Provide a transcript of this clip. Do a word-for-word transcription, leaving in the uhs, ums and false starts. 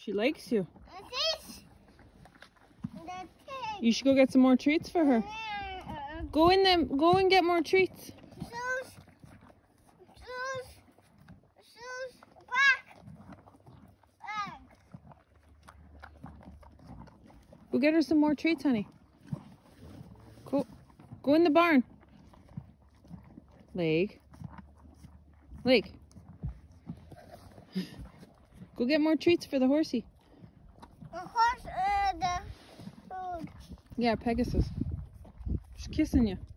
She likes you. This, the You should go get some more treats for her. Go in them. Go and get more treats. Shoes, shoes, shoes, back, back. Go get her some more treats, honey. Go, go in the barn. Leg. Leg. Go get more treats for the horsey. The horse, uh, the food. Yeah, Pegasus. She's kissing you.